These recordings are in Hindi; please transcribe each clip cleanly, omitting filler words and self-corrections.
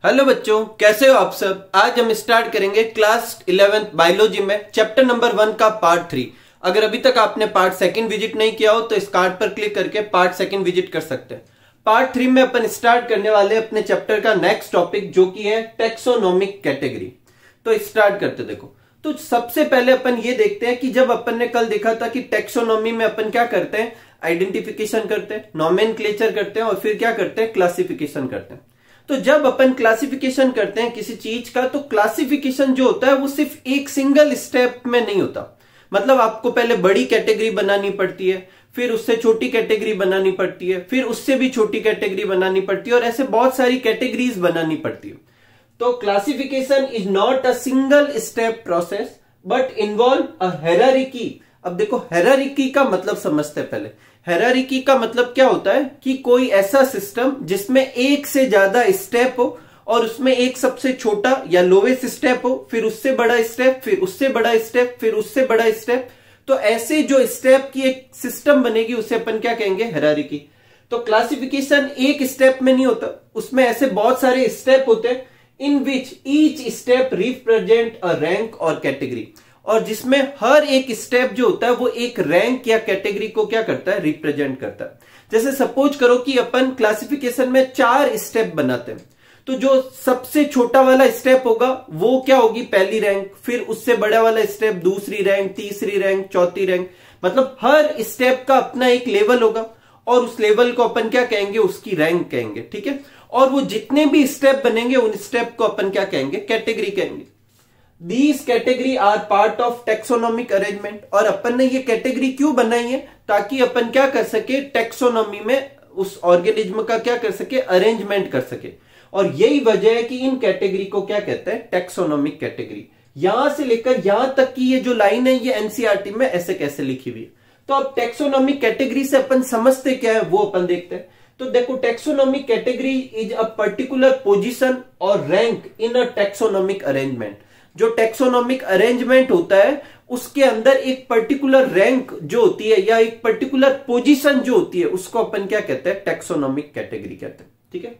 हेलो बच्चों, कैसे हो आप सब। आज हम स्टार्ट करेंगे क्लास 11th बायोलॉजी में चैप्टर नंबर 1 का पार्ट 3। अगर अभी तक आपने पार्ट 2 विजिट नहीं किया हो तो इस कार्ड पर क्लिक करके पार्ट 2 विजिट कर सकते हैं। पार्ट 3 में अपन स्टार्ट करने वाले अपने चैप्टर का नेक्स्ट टॉपिक जो कि है टेक्सोनोमिक कैटेगरी। तो स्टार्ट करते देखो। तो सबसे पहले अपन ये देखते हैं कि जब अपन ने कल देखा था कि टेक्सोनोमी में अपन क्या करते हैं, आइडेंटिफिकेशन करते हैं, नोमेनक्लेचर करते हैं और फिर क्या करते हैं, क्लासिफिकेशन करते हैं। तो जब अपन क्लासिफिकेशन करते हैं किसी चीज का, तो क्लासिफिकेशन जो होता है वो सिर्फ एक सिंगल स्टेप में नहीं होता। मतलब आपको पहले बड़ी कैटेगरी बनानी पड़ती है, फिर उससे छोटी कैटेगरी बनानी पड़ती है, फिर उससे भी छोटी कैटेगरी बनानी पड़ती है और ऐसे बहुत सारी कैटेगरीज बनानी पड़ती है। तो classification is not a single step process but involve a hierarchy. अब देखो, हायरार्की का मतलब समझते हैं पहले। हायरार्की का मतलब क्या होता है कि कोई ऐसा सिस्टम जिसमें एक से ज्यादा स्टेप हो और उसमें एक सबसे छोटा या लोवेस्ट स्टेप हो, फिर उससे बड़ा स्टेप, फिर उससे बड़ा स्टेप, फिर उससे बड़ा स्टेप। तो ऐसे जो स्टेप की एक सिस्टम बनेगी उसे अपन क्या कहेंगे, हायरार्की। तो क्लासिफिकेशन एक स्टेप में नहीं होता, उसमें ऐसे बहुत सारे स्टेप होते हैं in which each step represent a rank और कैटेगरी, और जिसमें हर एक स्टेप जो होता है वो एक रैंक या कैटेगरी को क्या करता है, रिप्रेजेंट करता है। जैसे सपोज करो कि अपन क्लासिफिकेशन में 4 स्टेप बनाते हैं, तो जो सबसे छोटा वाला स्टेप होगा वो क्या होगी, पहली रैंक, फिर उससे बड़ा वाला स्टेप दूसरी रैंक, तीसरी रैंक, चौथी रैंक। मतलब हर स्टेप का अपना एक लेवल होगा और उस लेवल को अपन क्या कहेंगे, उसकी रैंक कहेंगे। ठीक है। और वो जितने भी स्टेप बनेंगे उन स्टेप को अपन क्या कहेंगे, कैटेगरी कहेंगे। These category are part of taxonomic arrangement। और अपन ने ये कैटेगरी क्यों बनाई है, ताकि अपन क्या कर सके, टेक्सोनॉमी में उस ऑर्गेनिज्म का क्या कर सके, अरेंजमेंट कर सके। और यही वजह है कि इन कैटेगरी को क्या कहते हैं, टेक्सोनॉमिक कैटेगरी। यहां से लेकर यहां तक की ये जो लाइन है ये एनसीईआरटी में ऐसे कैसे लिखी हुई है। तो अब टेक्सोनॉमिक कैटेगरी से अपन समझते क्या है वो अपन देखते हैं। तो देखो, taxonomic category is a particular position और rank in a taxonomic arrangement. जो टेक्सोनॉमिक अरेंजमेंट होता है उसके अंदर एक पर्टिकुलर रैंक जो होती है या एक पर्टिकुलर पोजीशन जो होती है उसको अपन क्या कहते हैं, टेक्सोनॉमिक कैटेगरी कहते हैं। ठीक है।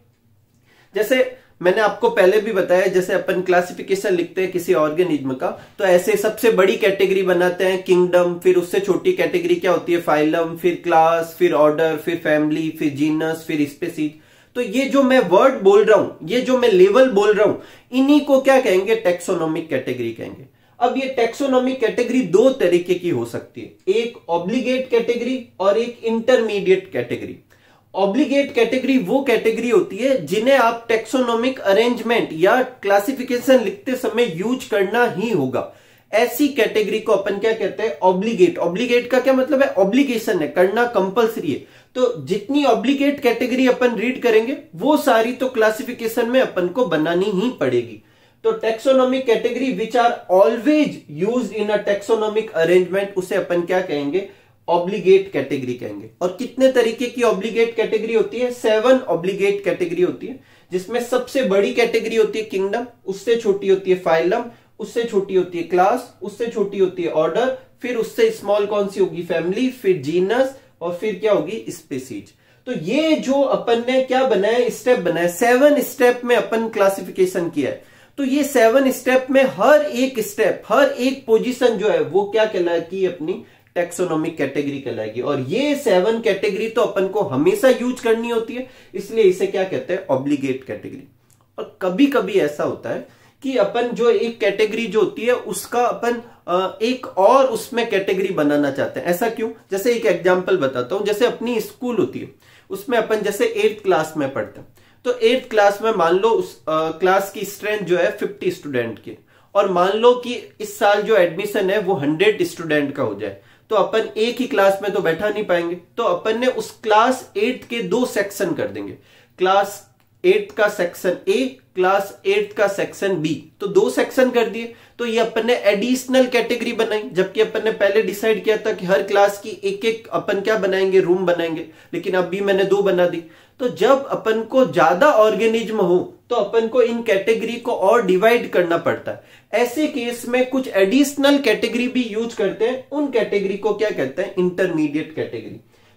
जैसे मैंने आपको पहले भी बताया, जैसे अपन क्लासिफिकेशन लिखते हैं किसी ऑर्गेनिज्म का, तो ऐसे सबसे बड़ी कैटेगरी बनाते हैं किंगडम, फिर उससे छोटी कैटेगरी क्या होती है, फाइलम, फिर क्लास, फिर ऑर्डर, फिर फैमिली, फिर जीनस, फिर स्पीसीज। तो ये जो मैं वर्ड बोल रहा हूं, ये जो मैं लेवल बोल रहा हूं, इन्हीं को क्या कहेंगे, टेक्सोनॉमिक कैटेगरी कहेंगे। अब ये टेक्सोनॉमिक कैटेगरी 2 तरीके की हो सकती है, एक ऑब्लिगेट कैटेगरी और एक इंटरमीडिएट कैटेगरी। ऑब्लिगेट कैटेगरी वो कैटेगरी होती है जिन्हें आप टेक्सोनॉमिक अरेंजमेंट या क्लासिफिकेशन लिखते समय यूज करना ही होगा। ऐसी कैटेगरी को अपन क्या कहते हैं, ऑब्लिगेट। ऑब्लिगेट का क्या मतलब है, ऑब्लिगेशन है, करना कंपलसरी है। तो जितनी ऑब्लिगेट कैटेगरी अपन रीड करेंगे वो सारी तो क्लासिफिकेशन में अपन को बनानी ही पड़ेगी। तो taxonomic category which are always used in a taxonomic arrangement, उसे अपन क्या कहेंगे, ऑब्लिगेट कैटेगरी कहेंगे। और कितने तरीके की ऑब्लिगेट कैटेगरी होती है, 7 ऑब्लिगेट कैटेगरी होती है, जिसमें सबसे बड़ी कैटेगरी होती है किंगडम, उससे छोटी होती है फाइलम, उससे छोटी होती है क्लास, उससे छोटी होती है ऑर्डर, फिर उससे स्मॉल कौन सी होगी, फैमिली, फिर जीनस, और फिर क्या होगी, स्पीसीज। तो ये जो अपन ने क्या बनाया, स्टेप बनाया, 7 स्टेप में अपन क्लासिफिकेशन किया है। तो ये 7 स्टेप में हर एक स्टेप, हर एक पोजीशन जो है वो क्या कहलाएगी, अपनी टेक्सोनॉमिक कैटेगरी कहलाएगी। और ये 7 कैटेगरी तो अपन को हमेशा यूज करनी होती है, इसलिए इसे क्या कहते हैं, ऑब्लिगेट कैटेगरी। और कभी कभी ऐसा होता है कि अपन जो एक कैटेगरी जो होती है उसका अपन एक और उसमें कैटेगरी बनाना चाहते हैं। ऐसा क्यों, जैसे एक एग्जांपल बताता हूं। जैसे अपनी स्कूल होती है, उसमें अपन जैसे 8th क्लास में पढ़ते हैं, तो 8th क्लास में मान लो उस क्लास की स्ट्रेंथ जो है 50 स्टूडेंट की, और मान लो कि इस साल जो एडमिशन है वो 100 स्टूडेंट का हो जाए, तो अपन एक ही क्लास में तो बैठा नहीं पाएंगे। तो अपन ने उस क्लास 8 के 2 सेक्शन कर देंगे, क्लास 8 का सेक्शन ए, क्लास 8 का सेक्शन बी। तो 2 सेक्शन कर दिए। तो ये अपन ने एडिशनल कैटेगरी बनाई, जबकि अपन ने पहले डिसाइड किया था कि हर क्लास की एक एक अपन क्या बनाएंगे, रूम बनाएंगे, लेकिन अभी मैंने 2 बना दी। तो जब अपन को ज्यादा ऑर्गेनिज्म हो तो अपन को इन कैटेगरी को और डिवाइड करना पड़ता है। ऐसे केस में कुछ एडिशनल कैटेगरी भी यूज करते हैं, उन कैटेगरी को क्या कहते हैं, इंटरमीडिएट कैटेगरी।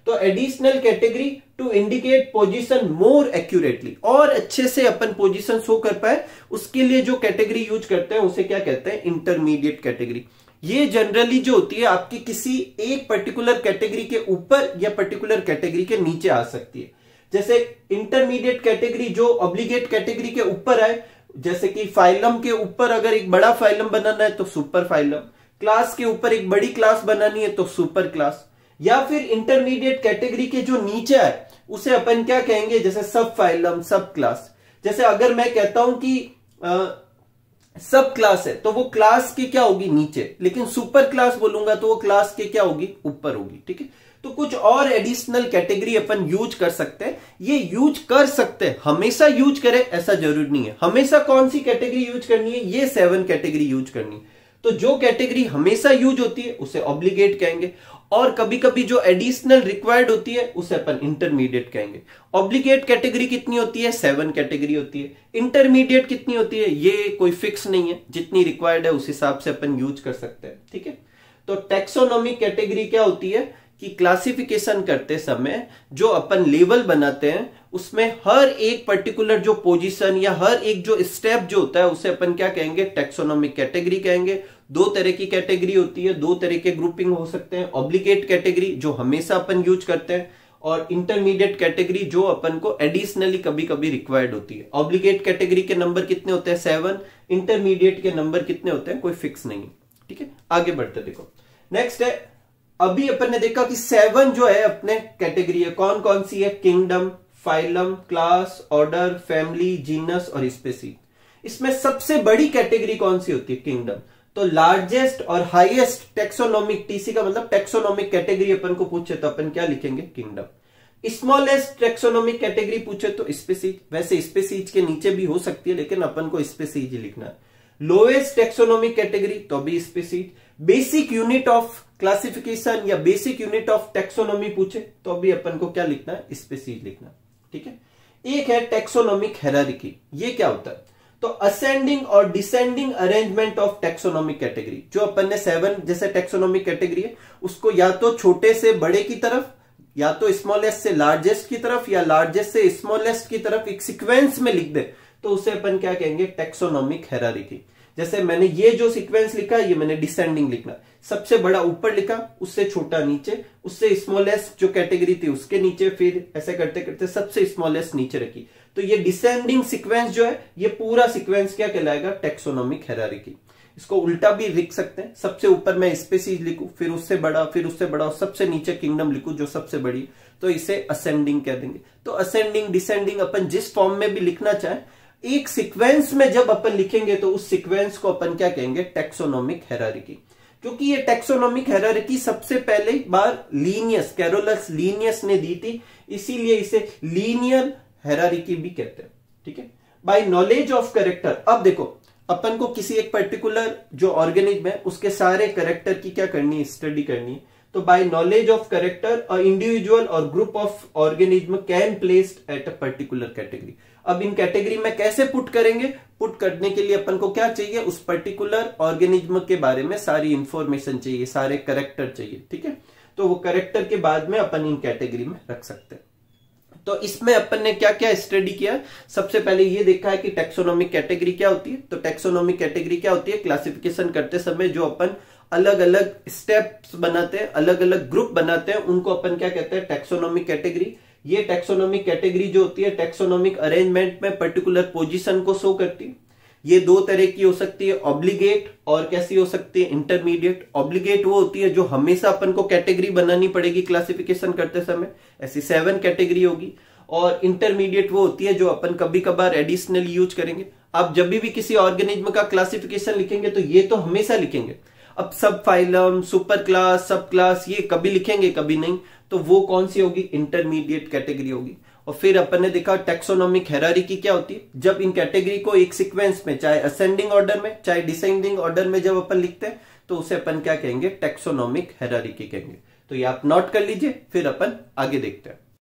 तो additional category to indicate position more accurately, और अच्छे से अपन पोजीशन शो कर पाए उसके लिए जो कैटेगरी यूज करते हैं उसे क्या कहते हैं, इंटरमीडिएट कैटेगरी। ये जनरली जो होती है आपकी किसी एक पर्टिकुलर कैटेगरी के ऊपर या पर्टिकुलर कैटेगरी के नीचे आ सकती है। जैसे इंटरमीडिएट कैटेगरी जो ऑब्लिगेट कैटेगरी के ऊपर आए, जैसे कि फाइलम के ऊपर अगर एक बड़ा फाइलम बनाना है तो सुपर फाइलम, क्लास के ऊपर एक बड़ी क्लास बनानी है तो सुपर क्लास, या फिर इंटरमीडिएट कैटेगरी के जो नीचे आए उसे अपन क्या कहेंगे, जैसे सब फाइलम, सब क्लास। जैसे अगर मैं कहता हूं कि सब क्लास है तो वो क्लास के क्या होगी, नीचे, लेकिन सुपर क्लास बोलूंगा तो वो क्लास के क्या होगी, ऊपर होगी। ठीक है, तो कुछ और एडिशनल कैटेगरी अपन यूज कर सकते हैं। ये यूज कर सकते हैं, हमेशा यूज करें ऐसा जरूरी नहीं है। हमेशा कौन सी कैटेगरी यूज करनी है, ये 7 कैटेगरी यूज करनी है। तो जो कैटेगरी हमेशा यूज होती है उसे ऑब्लिगेट कहेंगे, और कभी कभी जो एडिशनल रिक्वायर्ड होती है उसे अपन इंटरमीडिएट कहेंगे। ऑब्लिगेट कैटेगरी कितनी होती है, 7 कैटेगरी होती है। इंटरमीडिएट कितनी होती है, ये कोई फिक्स नहीं है, जितनी रिक्वायर्ड है उस हिसाब से अपन यूज कर सकते हैं। ठीक है, तो टैक्सोनॉमिक कैटेगरी क्या होती है कि क्लासिफिकेशन करते समय जो अपन लेवल बनाते हैं उसमें हर एक पर्टिकुलर जो पोजीशन या हर एक जो स्टेप जो होता है उसे अपन क्या कहेंगे, टैक्सोनॉमिक कैटेगरी कहेंगे। 2 तरह की कैटेगरी होती है, 2 तरह के ग्रुपिंग हो सकते हैं। ऑब्लिगेट कैटेगरी जो हमेशा अपन यूज करते हैं, और इंटरमीडिएट कैटेगरी जो अपन को एडिशनली कभी कभी रिक्वायर्ड होती है। ऑब्लिगेट कैटेगरी के नंबर कितने होते हैं, 7। इंटरमीडिएट के नंबर कितने होते हैं, कोई फिक्स नहीं। ठीक है, आगे बढ़ते देखो। नेक्स्ट है, अभी अपन ने देखा कि 7 जो है अपने कैटेगरी है, कौन कौन सी है, kingdom, phylum, class, order, family, genus और स्पीसीज। इसमें सबसे बड़ी कैटेगरी कौन सी होती है, किंगडम। तो लार्जेस्ट और हाईएस्ट टैक्सोनॉमिक, टीसी का मतलब टैक्सोनॉमिक कैटेगरी अपन को पूछे तो अपन क्या लिखेंगे, किंगडम। स्मॉलेस्ट टैक्सोनॉमिक कैटेगरी पूछे तो स्पीसीज, वैसे स्पीसीज के नीचे भी हो सकती है लेकिन अपन को स्पीसीज लिखना है। लोएस्ट टैक्सोनॉमिक कैटेगरी तो भी species. Basic unit of classification या बेसिक यूनिट ऑफ टैक्सोनॉमी पूछे तो भी अपन को क्या लिखना है, स्पीसीज लिखना। ठीक है, एक है टैक्सोनॉमिक हायरार्की। ये क्या होता है, तो असेंडिंग और descending arrangement of taxonomic category. जो अपन ने 7 जैसे टैक्सोनॉमिक कैटेगरी है उसको या तो छोटे से बड़े की तरफ, या तो स्मॉलेस्ट से लार्जेस्ट की तरफ, या लार्जेस्ट से स्मॉलेस्ट की तरफ एक सीक्वेंस में लिख दे तो उसे अपन क्या कहेंगे, टैक्सोनॉमिक हायरार्की। जैसे मैंने ये जो सीक्वेंस लिखा ये मैंने डिसेंडिंग लिखना, सबसे बड़ा ऊपर लिखा, उससे छोटा नीचे, उससे स्मॉलेस्ट जो कैटेगरी थी उसके नीचे, फिर ऐसे करते करते सबसे स्मॉलेस्ट नीचे रखी। तो ये डिसेंडिंग सीक्वेंस जो है ये पूरा सीक्वेंस क्या कहलाएगा, टैक्सोनॉमिक हायरार्की। इसको उल्टा भी लिख सकते हैं, सबसे ऊपर मैं स्पीसीज लिखूं, फिर उससे बड़ा, फिर उससे बड़ा, और सबसे नीचे किंगडम लिखूं जो सबसे बड़ी, तो इसे असेंडिंग कह देंगे। तो असेंडिंग डिसेंडिंग अपन जिस फॉर्म में भी लिखना चाहे, एक सीक्वेंस में जब अपन लिखेंगे तो उस सीक्वेंस को अपन क्या कहेंगे, टैक्सोनॉमिक हायरार्की। क्योंकि ये टैक्सोनॉमिक हायरार्की सबसे पहले बार लीनियस, कैरोलस लीनियस ने दी थी, इसीलिए इसे लीनियर हायरार्की भी कहते हैं। ठीक है, बाय नॉलेज ऑफ कैरेक्टर। अब देखो अपन को किसी एक पर्टिकुलर जो ऑर्गेनिज्म है उसके सारे कैरेक्टर की क्या करनी है, स्टडी करनी है। तो by knowledge of character a individual और group of organism can placed at a particular category. अब इन कैटेगरी में कैसे पुट करेंगे, पुट करने के लिए अपन को क्या चाहिए, उस पर्टिकुलर ऑर्गेनिज्म के बारे में सारी इंफॉर्मेशन चाहिए, सारे कैरेक्टर चाहिए। ठीक है, तो वो कैरेक्टर के बाद में अपन इन कैटेगरी में रख सकते हैं। तो इसमें अपन ने क्या क्या स्टडी किया, सबसे पहले ये देखा है कि टैक्सोनॉमिक कैटेगरी क्या होती है। तो टैक्सोनॉमिक कैटेगरी क्या होती है, क्लासिफिकेशन करते समय जो अपन अलग अलग स्टेप्स बनाते हैं, अलग अलग ग्रुप बनाते हैं, उनको अपन क्या कहते हैं, टैक्सोनॉमिक कैटेगरी। ये टैक्सोनॉमिक कैटेगरी जो होती है टैक्सोनॉमिक अरेंजमेंट में पर्टिकुलर पोजीशन को शो करती है। ये 2 तरह की हो सकती है, ऑब्लिगेट और कैसी हो सकती है, इंटरमीडिएट। ऑब्लिगेट वो होती है जो हमेशा अपन को कैटेगरी बनानी पड़ेगी क्लासिफिकेशन करते समय, ऐसी 7 कैटेगरी होगी। और इंटरमीडिएट वो होती है जो अपन कभी कभार एडिशनली यूज करेंगे। आप जब भी किसी ऑर्गेनिज्म का क्लासिफिकेशन लिखेंगे तो ये तो हमेशा लिखेंगे। अब subphylum, superclass, subclass ये कभी लिखेंगे कभी नहीं, तो वो कौन सी होगी, इंटरमीडिएट कैटेगरी होगी। और फिर अपन ने देखा टैक्सोनॉमिक हायरार्की क्या होती है, जब इन कैटेगरी को एक सीक्वेंस में, चाहे असेंडिंग ऑर्डर में चाहे डिसेंडिंग ऑर्डर में जब अपन लिखते हैं तो उसे अपन क्या कहेंगे, टैक्सोनॉमिक हायरार्की कहेंगे। तो ये आप नोट कर लीजिए, फिर अपन आगे देखते हैं।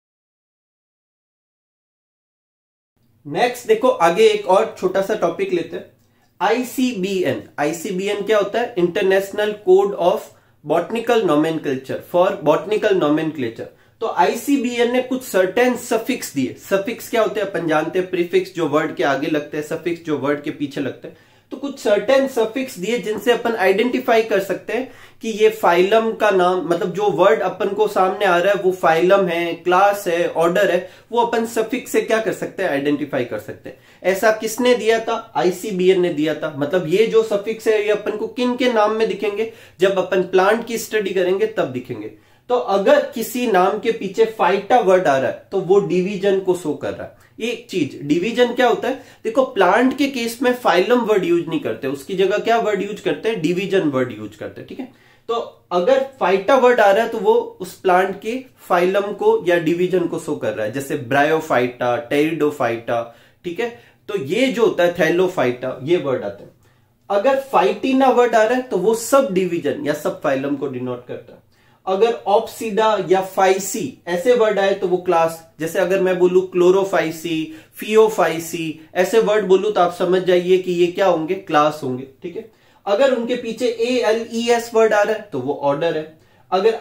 नेक्स्ट देखो, आगे एक और छोटा सा टॉपिक लेते हैं, आईसीबीएन। आईसीबीएन क्या होता है, international code of botanical nomenclature, for botanical nomenclature. तो आईसीबीएन ने कुछ सर्टेन सफिक्स दिए। सफिक्स क्या होते हैं अपन जानते हैं, प्रीफिक्स जो वर्ड के आगे लगते हैं, सफिक्स जो वर्ड के पीछे लगते हैं। तो कुछ सर्टेन सफिक्स दिए जिनसे अपन आइडेंटिफाई कर सकते हैं कि ये फाइलम का नाम, मतलब जो वर्ड अपन को सामने आ रहा है वो फाइलम है, क्लास है, ऑर्डर है, वो अपन सफिक्स से क्या कर सकते हैं, आइडेंटिफाई कर सकते हैं। ऐसा किसने दिया था, आईसीबीएन ने दिया था। मतलब ये जो सफिक्स है ये अपन को किन के नाम में दिखेंगे, जब अपन प्लांट की स्टडी करेंगे तब दिखेंगे। तो अगर किसी नाम के पीछे फाइटा वर्ड आ रहा है तो वो डिवीजन को शो कर रहा है। एक चीज, डिवीजन क्या होता है, देखो प्लांट के केस में फाइलम वर्ड यूज नहीं करते, उसकी जगह क्या वर्ड यूज करते हैं, डिवीजन वर्ड यूज करते हैं, ठीक है। तो अगर फाइटा वर्ड आ रहा है तो वो उस प्लांट के फाइलम को या डिवीजन को शो कर रहा है, जैसे ब्रायोफाइटा, टेरिडोफाइटा, ठीक है। तो ये जो होता है थैलोफाइटा, ये वर्ड आते हैं। अगर फाइटिना वर्ड आ रहा है तो वो सब डिवीजन या सब फाइलम को डिनोट करता है। अगर ऑप्सिडा या फाइसी ऐसे वर्ड आए तो वो क्लास, जैसे अगर मैं बोलूं क्लोरोफाइसी, फियोफाइसी, ऐसे वर्ड बोलूं तो आप समझ जाइए कि ये क्या होंगे, क्लास होंगे, ठीक है। अगर उनके पीछे ALES वर्ड आ रहा है तो वो ऑर्डर है। अगर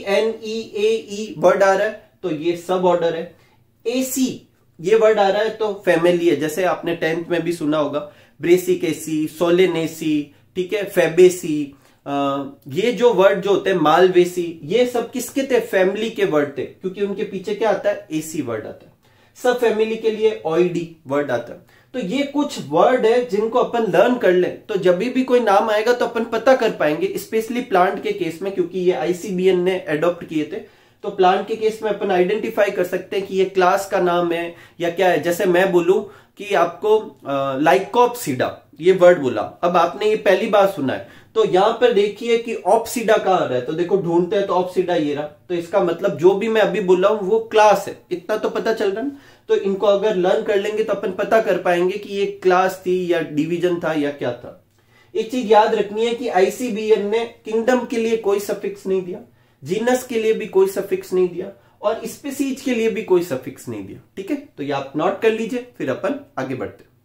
INEAE वर्ड आ रहा है तो ये सब ऑर्डर है। AC ये वर्ड आ रहा है तो फैमिली है, जैसे आपने 10th में भी सुना होगा, ब्रेसिकेसी, सोलेनेसी, ठीक है, फेबेसी। ये जो वर्ड जो होते हैं, मालवेसी, ये सब किसके थे, फैमिली के वर्ड थे, क्योंकि उनके पीछे क्या आता है, एसी वर्ड आता है। सब फैमिली के लिए OID वर्ड आता है। तो ये कुछ वर्ड है जिनको अपन लर्न कर ले तो जब भी कोई नाम आएगा तो अपन पता कर पाएंगे, स्पेशली प्लांट के केस में, क्योंकि ये आईसीबीएन ने एडॉप्ट किए थे। तो प्लांट के केस में अपन आइडेंटिफाई कर सकते हैं कि ये क्लास का नाम है या क्या है। जैसे मैं बोलूं कि आपको लाइकोप्सिडा ये वर्ड बोला, अब आपने ये पहली बार सुना है, तो यहां पर देखिए कि ऑप्सिडा कहां आ रहा है, तो देखो ढूंढते हैं तो ऑप्सिडा ये रहा। तो इसका मतलब जो भी मैं अभी बोल रहा हूं वो क्लास है, इतना तो पता चल रहा है। तो इनको अगर लर्न कर लेंगे तो अपन पता कर पाएंगे कि ये क्लास थी या डिवीजन था या क्या था। एक चीज याद रखनी है कि आईसीबीएन ने किंगडम के लिए कोई सफिक्स नहीं दिया, जीनस के लिए भी कोई सफिक्स नहीं दिया, और स्पीसीज के लिए भी कोई सफिक्स नहीं दिया, ठीक है। तो ये आप नोट कर लीजिए, फिर अपन आगे बढ़ते हैं।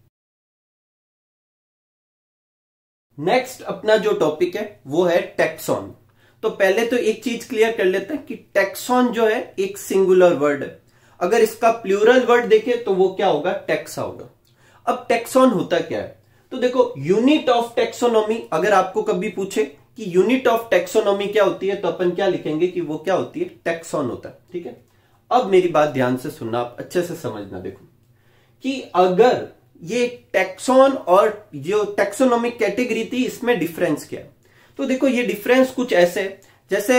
नेक्स्ट अपना जो टॉपिक है वो है टैक्सॉन। तो पहले तो एक चीज क्लियर कर लेते हैं कि टैक्सॉन जो है एक सिंगुलर वर्ड है। अगर इसका प्लूरल वर्ड देखें तो वो क्या होगा, टैक्सा होगा। अब टैक्सॉन होता क्या है, तो देखो यूनिट ऑफ टैक्सोनॉमी, अगर आपको कभी पूछे कि यूनिट ऑफ टैक्सोनॉमी क्या होती है तो अपन क्या लिखेंगे कि वो क्या होती है, टैक्सॉन होता है, ठीक है। अब मेरी बात ध्यान से सुनना, आप अच्छे से समझना। देखो कि अगर ये टैक्सॉन और जो टैक्सोनॉमिक कैटेगरी थी इसमें डिफरेंस क्या है, तो देखो ये डिफरेंस कुछ ऐसे, जैसे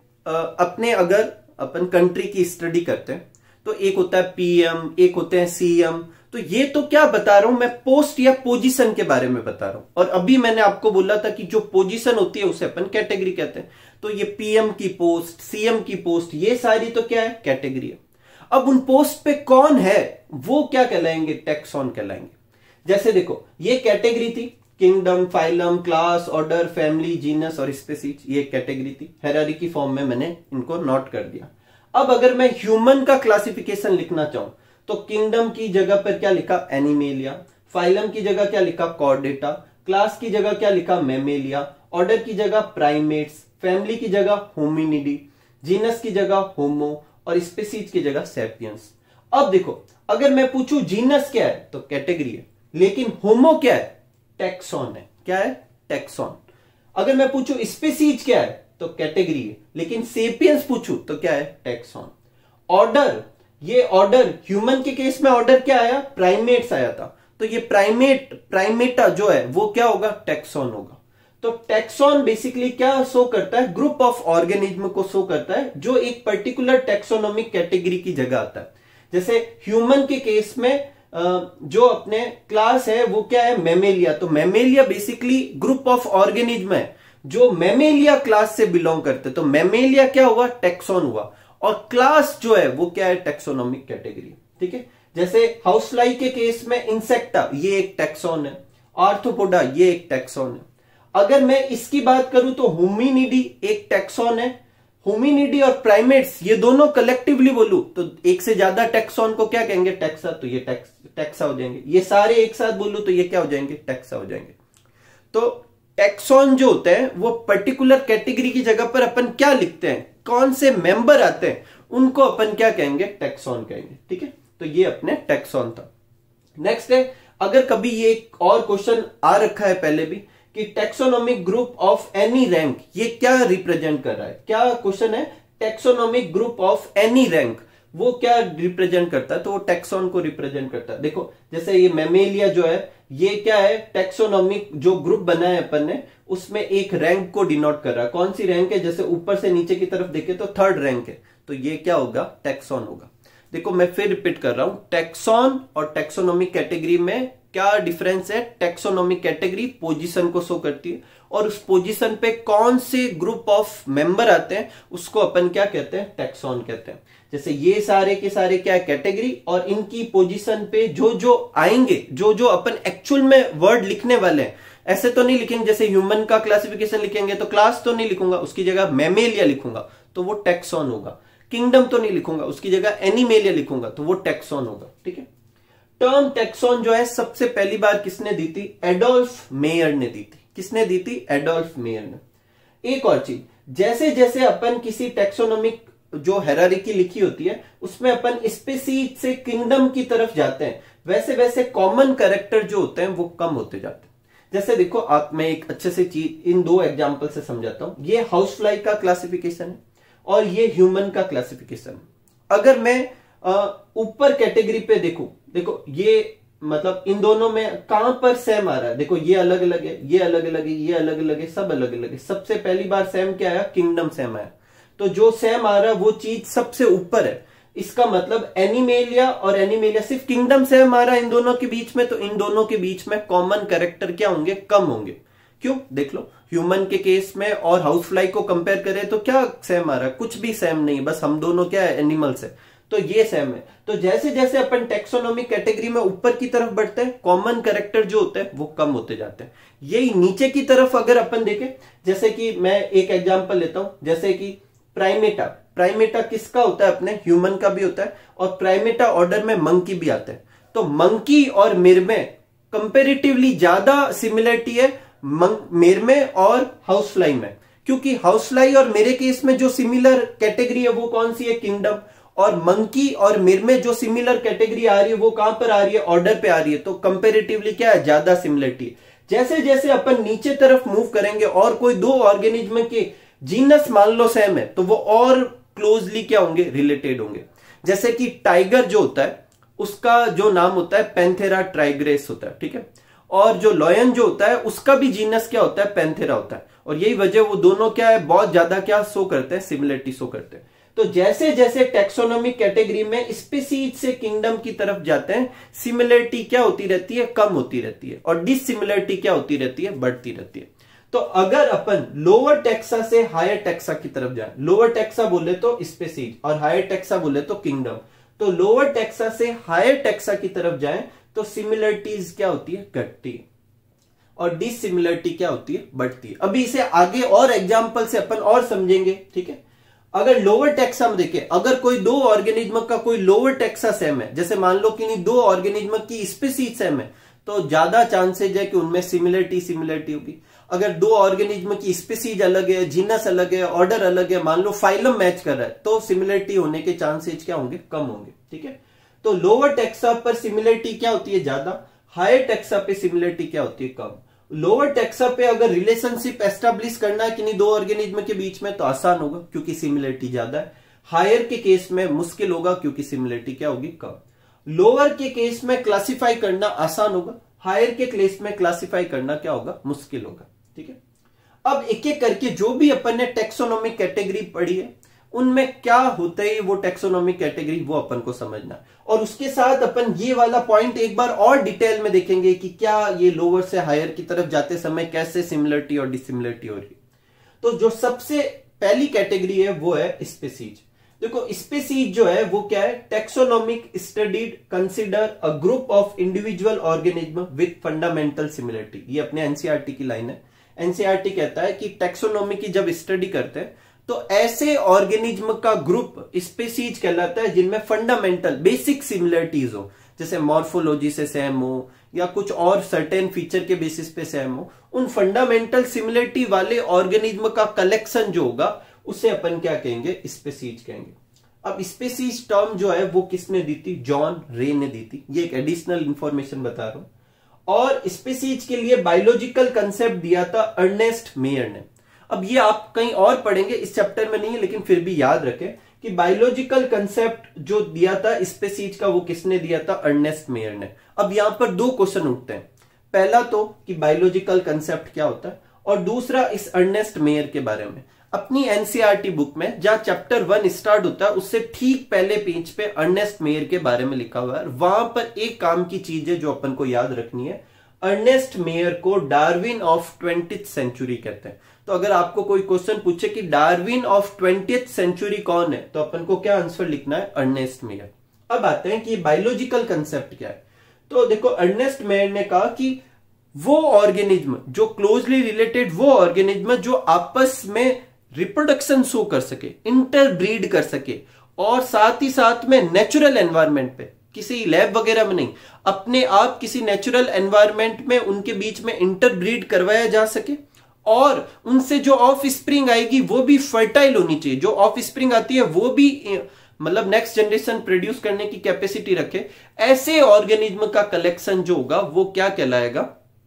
अपने अगर अपन कंट्री की स्टडी करते हैं तो एक होता है PM, एक होते हैं CM। तो ये तो क्या बता रहा हूं मैं, पोस्ट या पोजीशन के बारे में बता रहा हूं। और अभी मैंने आपको बोला था कि जो पोजीशन होती है उसे अपन कैटेगरी कहते हैं। तो ये PM की पोस्ट, CM की पोस्ट, ये सारी तो क्या है, कैटेगरी है। अब उन पोस्ट पे कौन है वो क्या कहलाएंगे, टैक्सॉन कहलाएंगे। जैसे देखो ये कैटेगरी थी, kingdom, phylum, class, order, family, genus और स्पीसीज, ये कैटेगरी थी। हायरार्की फॉर्म में मैंने इनको नोट कर दिया। अब अगर मैं ह्यूमन का क्लासिफिकेशन लिखना चाहूं तो किंगडम की जगह पर क्या लिखा, एनिमेलिया, फाइलम की जगह क्या लिखा, कॉर्डेटा, क्लास की जगह क्या लिखा, मैमेलिया, ऑर्डर की जगह प्राइमेट्स, फैमिली की जगह होमिनिडी, जीनस की जगह होमो और स्पीसीज की जगह सैपियंस। अब देखो अगर मैं पूछूं जीनस क्या है तो कैटेगरी है, लेकिन होमो क्या है, टैक्सॉन है। क्या है, टैक्सॉन। अगर मैं पूछूं स्पीसीज क्या है तो कैटेगरी है, लेकिन सेपियंस पूछूं तो क्या है, टैक्सॉन। ऑर्डर, ये ऑर्डर ह्यूमन के केस में ऑर्डर क्या आया, प्राइमेट्स आया था, तो ये प्राइमेटा जो है वो क्या होगा, टैक्सॉन होगा। तो टैक्सॉन बेसिकली क्या शो करता है, ग्रुप ऑफ ऑर्गेनिज्म को शो करता है जो एक पर्टिकुलर टैक्सोनॉमिक कैटेगरी की जगह आता है। जैसे ह्यूमन के केस में जो अपने क्लास है वो क्या है, मैमेलिया। तो Mammalia basically group of organism है जो मैमेलिया क्लास से बिलोंग करते, तो मैमेलिया क्या हुआ, टैक्सॉन हुआ। और क्लास जो है वो क्या है, टैक्सोनॉमिक कैटेगरी, ठीक है। जैसे हाउसफ्लाई के केस में इंसेक्टा, ये एक टैक्सॉन है, आर्थ्रोपोडा ये एक टैक्सॉन है। अगर मैं इसकी बात करूं तो होमिनिडी एक टैक्सॉन है। होमिनिडी और प्राइमेट्स ये दोनों कलेक्टिवली बोलूं तो एक से ज्यादा टैक्सॉन को क्या कहेंगे, टैक्सा, तो ये टैक्सा हो जाएंगे। ये सारे एक साथ बोलूं तो ये क्या हो जाएंगे, टैक्सा हो जाएंगे। तो टैक्सॉन जो होते हैं वो पर्टिकुलर कैटेगरी की जगह पर अपन क्या लिखते हैं, कौन से मेंबर आते हैं उनको अपन क्या कहेंगे, टैक्सॉन कहेंगे। ठीक है, तो ये अपने टैक्सॉन था। नेक्स्ट है, अगर कभी ये एक और क्वेश्चन आ रखा है पहले भी कि taxonomic group of any rank, ये क्या रिप्रेजेंट कर रहा है, क्या क्वेश्चन है, taxonomic group of any rank वो क्या रिप्रेजेंट करता है, तो वो टैक्सॉन को रिप्रेजेंट करता है। देखो जैसे ये मैमेलिया जो है, ये क्या है, टैक्सोनॉमिक जो ग्रुप बना है अपन ने, उसमें एक रैंक को डिनोट कर रहा है। कौन सी रैंक है, जैसे ऊपर से नीचे की तरफ देखे तो थर्ड रैंक है, तो ये क्या होगा, टैक्सॉन होगा। देखो मैं फिर रिपीट कर रहा हूं, टैक्सॉन और टैक्सोनॉमिक कैटेगरी में क्या डिफरेंस है। टैक्सोनॉमिक कैटेगरी पोजीशन को शो करती है और उस पोजीशन पे कौन से ग्रुप ऑफ मेंबर आते हैं उसको अपन क्या कहते हैं, टैक्सॉन कहते हैं। जैसे ये सारे के सारे क्या है, कैटेगरी, और इनकी पोजीशन पे जो जो आएंगे, जो जो अपन एक्चुअल में वर्ड लिखने वाले हैं, ऐसे तो नहीं लिखेंगे जैसे ह्यूमन का क्लासिफिकेशन लिखेंगे तो क्लास तो नहीं लिखूंगा, उसकी जगह मैमेलिया लिखूंगा तो वो टैक्सॉन होगा। किंगडम तो नहीं लिखूंगा, उसकी जगह एनिमेलिया लिखूंगा तो वो टैक्सॉन होगा। ठीक है, टर्म टैक्सॉन जो है सबसे पहली बार किसने दी थी, एडोल्फ मेयर ने दी थी। किसने दी थी, एडोल्फ मेयर ने। एक और चीज, जैसे जैसे अपन किसी टैक्सोनॉमिक जो हायरार्की लिखी होती है उसमें अपन स्पीसीज से किंगडम की तरफ जाते हैं, वैसे वैसे कॉमन कैरेक्टर जो होते हैं वो कम होते जाते हैं। जैसे देखो आप, मैं एक अच्छे से चीज इन दो एग्जांपल से समझाता हूं। ये हाउस फ्लाई का क्लासिफिकेशन है और ये ह्यूमन का क्लासिफिकेशन है। अगर मैं ऊपर कैटेगरी पे देखूं, देखो ये मतलब इन दोनों में कहां पर सेम आ रहा है, देखो ये अलग अलग है, ये अलग अलग है, ये अलग अलग है, सब अलग अलग है। सबसे पहली बार सेम क्या आया, किंगडम सेम आया। तो जो सेम आ रहा है वो चीज सबसे ऊपर है, इसका मतलब एनिमेलिया और एनिमेलिया सिर्फ किंगडम सेम आ रहा है इन दोनों के बीच में, तो इन दोनों के बीच में कॉमन कैरेक्टर क्या होंगे, कम होंगे। क्यों, देख लो ह्यूमन के केस में और हाउस फ्लाई को कंपेयर करें तो क्या सेम आ रहा है, कुछ भी सेम नहीं, बस हम दोनों क्या है, एनिमल्स है, तो ये सेम है। तो जैसे जैसे अपन टैक्सोनॉमिक कैटेगरी में ऊपर की तरफ बढ़ते हैं, कॉमन कैरेक्टर जो होते हैं वो कम होते जाते हैं। यही नीचे की तरफ अगर अपन देखें, जैसे कि मैं एक एग्जांपल लेता हूं, जैसे कि प्राइमेटा। प्राइमेटा किसका होता है, अपने ह्यूमन का भी होता है, और प्राइमेटा ऑर्डर में मंकी भी आता है। तो मंकी और मिर में कंपेरेटिवली ज्यादा सिमिलरिटी है मेर में और हाउस फ्लाई में, क्योंकि हाउस फ्लाई और मेरे केस में जो सिमिलर कैटेगरी है वो कौन सी है, किंगडम, और मंकी और मिर में जो सिमिलर कैटेगरी आ रही है वो कहां पर आ रही है, ऑर्डर पे आ रही है। तो कंपेरेटिवली क्या है, ज्यादा सिमिलरिटी है। जैसे जैसे अपन नीचे तरफ मूव करेंगे और कोई दो ऑर्गेनिज्म के जीनस मान लो सेम है तो वो और क्लोजली क्या होंगे, रिलेटेड होंगे। जैसे कि टाइगर जो होता है उसका जो नाम होता है पैंथेरा ट्राइग्रेस होता है, ठीक है, और जो लॉयन जो होता है उसका भी जीनस क्या होता है, पैंथेरा होता है। और यही वजह वो दोनों क्या है, बहुत ज्यादा क्या शो करते हैं, सिमिलरिटी शो करते हैं। तो जैसे जैसे टैक्सोनॉमिक कैटेगरी में स्पीसीज से किंगडम की तरफ जाते हैं, सिमिलरिटी क्या होती रहती है, कम होती रहती है, और डिसिमिलरिटी क्या होती रहती है, बढ़ती रहती है। तो अगर अपन लोअर टैक्सा से हायर टैक्सा की तरफ जाए, लोअर टैक्सा बोले तो स्पीसीज और हायर टैक्सा बोले तो किंगडम, तो लोअर टैक्सा से हायर टैक्सा की तरफ जाए तो सिमिलरिटीज क्या होती है, घटती है, और डिसिमिलरिटी क्या होती है, बढ़ती है। अभी इसे आगे और एग्जांपल से अपन और समझेंगे, ठीक है। अगर लोअर टैक्सा में देखें, अगर कोई दो ऑर्गेनिज्म का कोई लोअर टैक्सा सेम है, जैसे मान लो कि दो ऑर्गेनिज्म की स्पीसीज सेम है, तो ज्यादा चांसेज है कि उनमें सिमिलरिटी होगी। अगर दो ऑर्गेनिज्म की स्पीसीज अलग है, जीनस अलग है, ऑर्डर अलग है, मान लो फाइलम मैच कर रहा है, तो सिमिलरिटी होने के चांसेज क्या होंगे, कम होंगे, ठीक है। तो लोअर टैक्सा पर सिमिलरिटी क्या होती है, ज्यादा, हायर टैक्सा पे सिमिलरिटी क्या होती है, कम। लोअर टैक्सा पे अगर रिलेशनशिप एस्टेब्लिश करना है कि नहीं दो ऑर्गेनिज्म के बीच में, तो आसान होगा क्योंकि सिमिलरिटी ज्यादा है। हायर के केस में मुश्किल होगा क्योंकि सिमिलरिटी क्या होगी, कम। लोअर के केस में क्लासिफाई करना आसान होगा, हायर के केस में क्लासिफाई करना क्या होगा, मुश्किल होगा, ठीक है। अब एक एक करके जो भी अपन ने टैक्सोनॉमिक कैटेगरी पढ़ी है उनमें क्या होता है वो टैक्सोनॉमिक कैटेगरी, वो अपन को समझना, और उसके साथ अपन ये वाला पॉइंट एक बार और डिटेल में देखेंगे कि क्या ये लोअर से हायर की तरफ जाते समय कैसे सिमिलरिटी और डिसिमिलरिटी हो रही है। तो जो सबसे पहली कैटेगरी है वो है स्पीसीज। देखो स्पीसीज जो है वो क्या है, taxonomic studied consider a group of individual organism with fundamental similarity. ये अपने एनसीईआरटी की लाइन है। एनसीईआरटी कहता है कि टैक्सोनॉमी की जब स्टडी करते हैं तो ऐसे ऑर्गेनिज्म का ग्रुप स्पीसीज कहलाता है जिनमें फंडामेंटल बेसिक सिमिलरिटीज हो, जैसे मॉर्फोलॉजी से सेम हो या कुछ और सर्टेन फीचर के बेसिस पे सेम हो। उन फंडामेंटल सिमिलरिटी वाले ऑर्गेनिज्म का कलेक्शन जो होगा उसे अपन क्या कहेंगे, स्पीसीज कहेंगे। अब स्पीसीज टर्म जो है वो किसने दी थी? जॉन रे ने दी थी। ये एक एडिशनल इंफॉर्मेशन बता रहा हूं। और स्पीसीज के लिए बायोलॉजिकल कंसेप्ट दिया था अर्नेस्ट मेयर ने। अब ये आप कहीं और पढ़ेंगे, इस चैप्टर में नहीं है, लेकिन फिर भी याद रखें कि बायोलॉजिकल कंसेप्ट जो दिया था स्पीसीज का वो किसने दिया था? अर्नेस्ट मेयर ने। अब यहां पर दो क्वेश्चन उठते हैं। पहला तो कि बायोलॉजिकल कंसेप्ट क्या होता है, और दूसरा इस अर्नेस्ट मेयर के बारे में। अपनी एनसीईआरटी बुक में जहां चैप्टर 1 स्टार्ट होता है उससे ठीक पहले पेज पे अर्नेस्ट मेयर के बारे में लिखा हुआ है। वहां पर एक काम की चीज है जो अपन को याद रखनी है। अर्नेस्ट मेयर को डार्विन ऑफ 20th सेंचुरी कहते हैं। तो अगर आपको कोई क्वेश्चन पूछे कि डार्विन ऑफ 20th सेंचुरी कौन है, तो अपन को क्या आंसर लिखना है? Ernest Mayr. अब आते हैं कि बायोलॉजिकल कंसेप्ट क्या है। तो देखो, अर्नेस्ट मेयर ने कहा कि वो ऑर्गेनिज्म जो क्लोजली रिलेटेड, वो ऑर्गेनिज्म जो आपस में रिप्रोडक्शन शो कर सके, इंटरब्रीड कर सके, और साथ ही साथ में नेचुरल एनवायरनमेंट पे, किसी लैब वगैरह में नहीं, अपने आप किसी नेचुरल एनवायरनमेंट में उनके बीच में इंटरब्रीड करवाया जा सके, और उनसे जो ऑफ स्प्रिंग आएगी वो भी फर्टाइल होनी चाहिए। जो ऑफ स्प्रिंग आती है वो भी मतलब नेक्स्ट जनरेशन प्रोड्यूस करने की कैपेसिटी रखे। ऐसे ऑर्गेनिज्म का कलेक्शन जो होगा वो क्या कहलाएगा?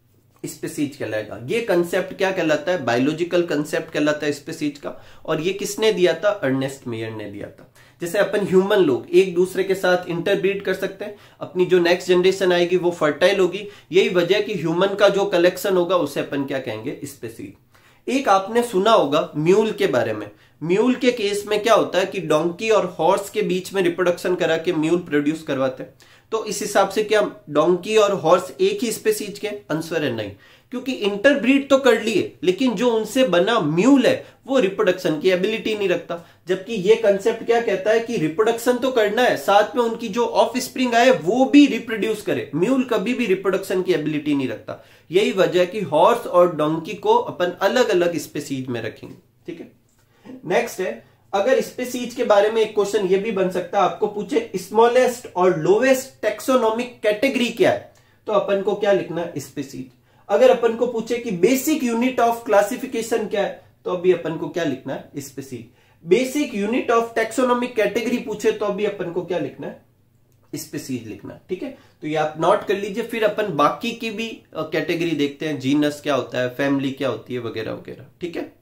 स्पीसीज कहलाएगा। ये कंसेप्ट क्या कहलाता है? बायोलॉजिकल कंसेप्ट कहलाता है स्पीसीज का। और ये किसने दिया था? अर्नेस्ट मेयर ने दिया था। जैसे अपन ह्यूमन लोग एक दूसरे के साथ इंटरब्रीड कर सकते हैं, अपनी जो नेक्स्ट जनरेशन आएगी वो फर्टाइल होगी। यही वजह कि ह्यूमन का जो कलेक्शन होगा उसे अपन क्या कहेंगे? स्पीसीज। एक आपने सुना होगा म्यूल के बारे में। म्यूल के केस में क्या होता है कि डोंकी और हॉर्स के बीच में रिप्रोडक्शन करा के म्यूल प्रोड्यूस करवाते हैं। तो इस हिसाब से क्या डोंकी और हॉर्स एक ही स्पीसीज के? आंसर है नहीं, क्योंकि इंटरब्रीड तो कर लिए, लेकिन जो उनसे बना म्यूल है वो रिप्रोडक्शन की एबिलिटी नहीं रखता। जबकि ये कंसेप्ट क्या कहता है कि रिप्रोडक्शन तो करना है, साथ में उनकी जो ऑफ स्प्रिंग आए वो भी रिप्रोड्यूस करे। म्यूल कभी भी रिप्रोडक्शन की एबिलिटी नहीं रखता। यही वजह है कि हॉर्स और डोंकी को अपन अलग अलग स्पीसीज में रखेंगे। ठीक है, नेक्स्ट है, अगर स्पीसीज के बारे में एक क्वेश्चन ये भी बन सकता है, आपको पूछे स्मॉलेस्ट और लोवेस्ट टेक्सोनॉमिक कैटेगरी क्या है, तो अपन को क्या लिखना है? स्पीसीज। अगर अपन को पूछे कि बेसिक यूनिट ऑफ क्लासिफिकेशन क्या है, तो अभी अपन को क्या लिखना है? Species. Basic unit of taxonomic category पूछे तो अभी अपन को क्या लिखना है? स्पीसीज लिखना। ठीक है, तो ये आप नोट कर लीजिए। फिर अपन बाकी की भी कैटेगरी देखते हैं, जीनस क्या होता है, फैमिली क्या होती है, वगैरह वगैरह। ठीक है,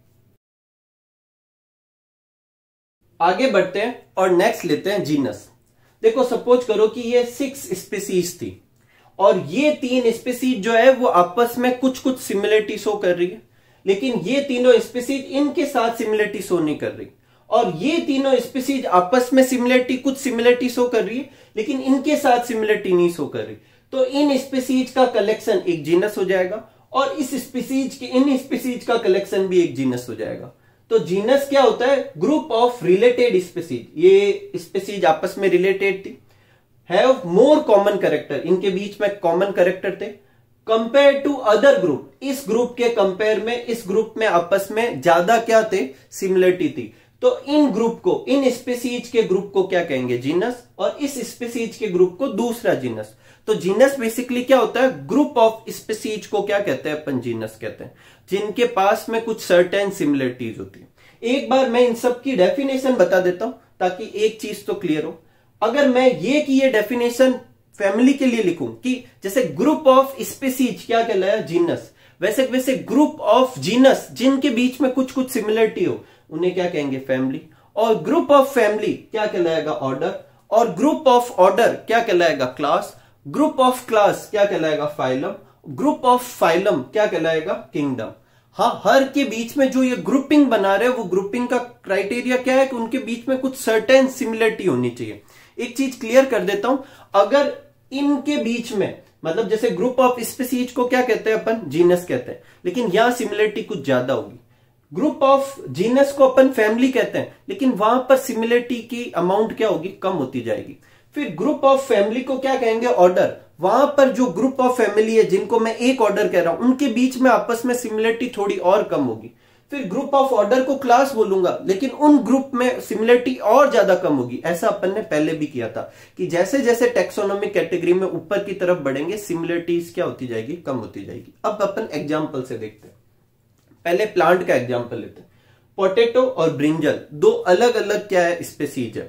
आगे बढ़ते हैं और नेक्स्ट लेते हैं जीनस। देखो, सपोज करो कि ये 6 स्पीसीज थी, और ये 3 स्पीसीज जो है वो आपस में कुछ कुछ सिमिलरिटी शो कर रही है, लेकिन ये तीनों स्पीसीज इनके साथ सिमिलरिटी शो नहीं कर रही। और ये तीनों स्पीसीज आपस में सिमिलरिटी, कुछ सिमिलरिटी शो कर रही है, लेकिन इनके साथ सिमिलरिटी नहीं शो कर रही। तो इन स्पीसीज का कलेक्शन एक जीनस हो जाएगा, और इस स्पीसीज के इन स्पीसीज का कलेक्शन भी एक जीनस हो जाएगा। तो जीनस क्या होता है? Group of related species. ये स्पीसीज आपस में रिलेटेड थी, हैव मोर कॉमन कैरेक्टर, इनके बीच में कॉमन कैरेक्टर थे, कंपेयर टू अदर ग्रुप, इस ग्रुप के कंपेयर में इस ग्रुप में आपस में ज्यादा क्या थे? सिमिलरिटी थी। तो इन ग्रुप को, इन स्पीसीज के ग्रुप को क्या कहेंगे? जीनस। और इस स्पीसीज के ग्रुप को दूसरा जीनस। तो जीनस बेसिकली क्या होता है? ग्रुप ऑफ स्पीसीज को क्या कहते हैं अपन? जीनस कहते हैं, जिनके पास में कुछ सर्टेन सिमिलरिटीज होती है। एक बार मैं इन सब की डेफिनेशन बता देता हूं ताकि एक चीज तो क्लियर हो। अगर मैं ये डेफिनेशन फैमिली के लिए लिखूं कि जैसे ग्रुप ऑफ स्पीसीज क्या कहलाया? जीनस, वैसे वैसे ग्रुप ऑफ जीनस जिनके बीच में कुछ कुछ सिमिलरिटी हो उन्हें क्या कहेंगे? फैमिली। और ग्रुप ऑफ फैमिली क्या कहलाएगा? ऑर्डर। और ग्रुप ऑफ ऑर्डर क्या कहलाएगा? क्लास। ग्रुप ऑफ क्लास क्या कहलाएगा? फाइलम। ग्रुप ऑफ फाइलम क्या कहलाएगा? किंगडम। हाँ, हर के बीच में जो ये ग्रुपिंग बना रहे हैं वो ग्रुपिंग का क्राइटेरिया क्या है कि उनके बीच में कुछ सर्टेन सिमिलरिटी होनी चाहिए। एक चीज क्लियर कर देता हूं, अगर इनके बीच में, मतलब जैसे ग्रुप ऑफ स्पीसीज को क्या कहते हैं अपन? जीनस कहते हैं, लेकिन यहां सिमिलरिटी कुछ ज्यादा होगी। ग्रुप ऑफ जीनस को अपन फैमिली कहते हैं, लेकिन वहां पर सिमिलरिटी की अमाउंट क्या होगी? कम होती जाएगी। फिर ग्रुप ऑफ फैमिली को क्या कहेंगे? ऑर्डर। वहां पर जो ग्रुप ऑफ फैमिली है जिनको मैं एक ऑर्डर कह रहा हूं, उनके बीच में आपस में सिमिलरिटी थोड़ी और कम होगी। फिर ग्रुप ऑफ ऑर्डर को क्लास बोलूंगा, लेकिन उन ग्रुप में सिमिलरिटी और ज्यादा कम होगी। ऐसा अपन ने पहले भी किया था कि जैसे जैसे टेक्सोनॉमिक कैटेगरी में ऊपर की तरफ बढ़ेंगे सिमिलरिटीज क्या होती जाएगी? कम होती जाएगी। अब अपन एग्जाम्पल से देखते हैं। पहले प्लांट का एग्जाम्पल लेते हैं। पोटैटो और ब्रिंजल दो अलग अलग क्या है? स्पीसीज है,